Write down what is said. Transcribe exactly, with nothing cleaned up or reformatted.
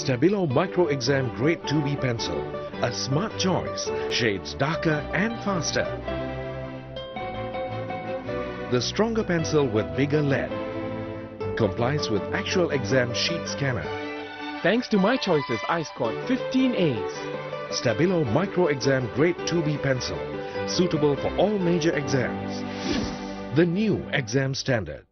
STABILO Micro Exam Grade two B Pencil, a smart choice, shades darker and faster. The stronger pencil with bigger lead complies with actual exam sheet scanner. Thanks to my choices, I scored fifteen A's. STABILO Micro Exam Grade two B Pencil, suitable for all major exams. The new exam standard.